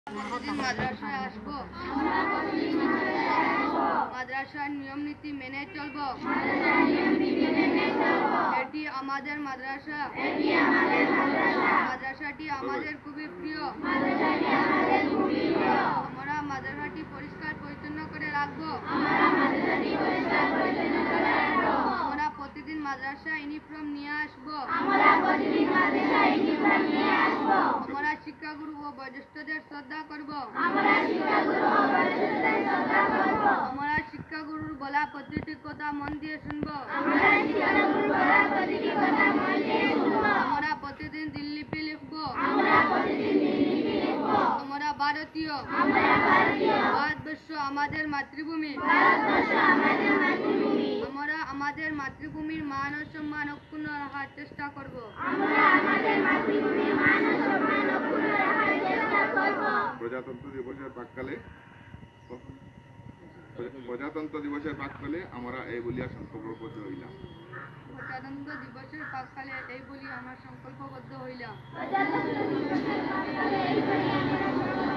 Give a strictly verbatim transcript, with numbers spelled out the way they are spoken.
প্রতিদিন মাদ্রাসায় আসবো, মাদ্রাসার নিয়ম নীতি মেনে চলবো। এটি আমাদের মাদ্রাসা, মাদ্রাসাটি আমাদের খুবই প্রিয়। আমরা মাদ্রাসাটি পরিষ্কার পরিচ্ছন্ন করে রাখবো। আমরা প্রতিদিন মাদ্রাসা ইউনিফর্ম নিয়ে আসবো। আমরা শিক্ষাগুরু ও বয়োজ্যেষ্ঠদের শ্রদ্ধা করবো। আমরা শিক্ষাগুরুর বলা প্রতিটি কথা মন দিয়ে শুনবো। আমরা প্রতিদিন দিনলিপি লিখবো। আমরা ভারতীয়, ভারতবর্ষ আমাদের মাতৃভূমি। আমরা আমাদের মাতৃভূমির মান ও সম্মান অক্ষুণ্ণ রাখার চেষ্টা করব। প্রজাতন্ত্র দিবসের প্রাককালে প্রজাতন্ত্র দিবসের প্রাককালে আমরা এই বলিয়া সংকল্পবদ্ধ হইলাম। প্রজাতন্ত্র দিবসের প্রাককালে এই বলি আমরা সংকল্পবদ্ধ হইলাম।